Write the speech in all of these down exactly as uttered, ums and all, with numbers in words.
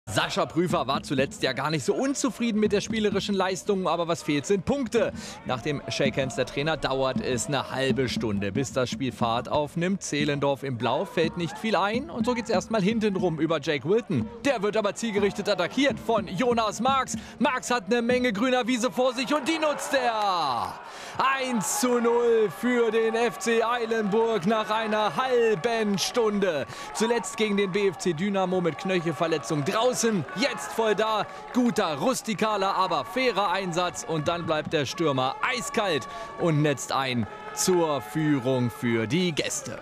Sascha Prüfer war zuletzt ja gar nicht so unzufrieden mit der spielerischen Leistung, aber was fehlt, sind Punkte. Nach dem Shakehands der Trainer dauert es eine halbe Stunde, bis das Spiel Fahrt aufnimmt. Zehlendorf im Blau fällt nicht viel ein und so geht's erstmal hintenrum über Jake Wilton. Der wird aber zielgerichtet attackiert von Jonas Marx. Marx hat eine Menge grüner Wiese vor sich und die nutzt er. eins zu null für den F C Eilenburg nach einer halben Stunde. Zuletzt gegen den B F C Dynamo mit Knöchelverletzung draußen. Jetzt voll da, guter, rustikaler, aber fairer Einsatz und dann bleibt der Stürmer eiskalt und netzt ein zur Führung für die Gäste.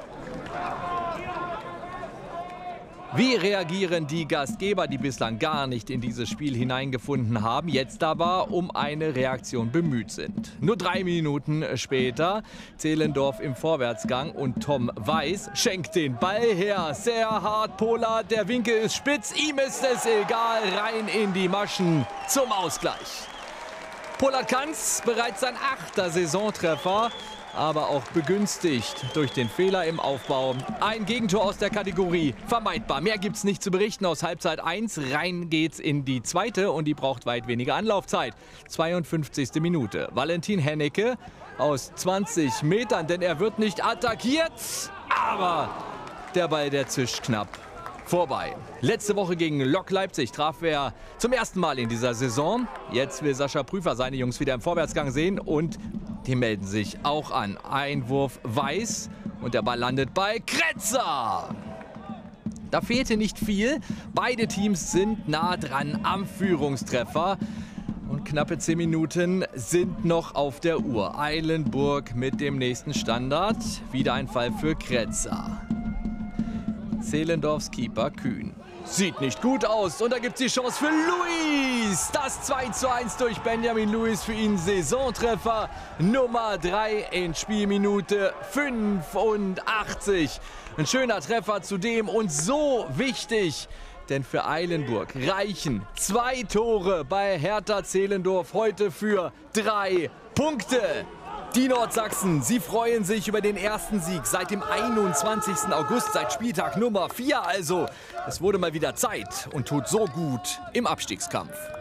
Wie reagieren die Gastgeber, die bislang gar nicht in dieses Spiel hineingefunden haben, jetzt aber um eine Reaktion bemüht sind? Nur drei Minuten später, Zehlendorf im Vorwärtsgang und Tom Weiß schenkt den Ball her. Sehr hart, Pollard, der Winkel ist spitz, ihm ist es egal, rein in die Maschen zum Ausgleich. Pollard kann's, bereits sein achter Saisontreffer, aber auch begünstigt durch den Fehler im Aufbau. Ein Gegentor aus der Kategorie vermeidbar. Mehr gibt's nicht zu berichten aus Halbzeit eins. Rein geht's in die zweite und die braucht weit weniger Anlaufzeit. zweiundfünfzigste Minute. Valentin Hennecke aus zwanzig Metern, denn er wird nicht attackiert, aber der Ball, der zischt knapp vorbei. Letzte Woche gegen Lok Leipzig traf er zum ersten Mal in dieser Saison. Jetzt will Sascha Prüfer seine Jungs wieder im Vorwärtsgang sehen und die melden sich auch an. Einwurf Weiß und der Ball landet bei Kretzer. Da fehlte nicht viel. Beide Teams sind nah dran am Führungstreffer. Und knappe zehn Minuten sind noch auf der Uhr. Eilenburg mit dem nächsten Standard. Wieder ein Fall für Kretzer. Zehlendorfs Keeper Kühn. Sieht nicht gut aus und da gibt es die Chance für Luis. Das zwei zu eins durch Benjamin Luis, für ihn Saisontreffer Nummer drei in Spielminute fünfundachtzig. Ein schöner Treffer zudem und so wichtig, denn für Eilenburg reichen zwei Tore bei Hertha Zehlendorf heute für drei Punkte. Die Nordsachsen, sie freuen sich über den ersten Sieg seit dem einundzwanzigsten August, seit Spieltag Nummer vier also. Es wurde mal wieder Zeit und tut so gut im Abstiegskampf.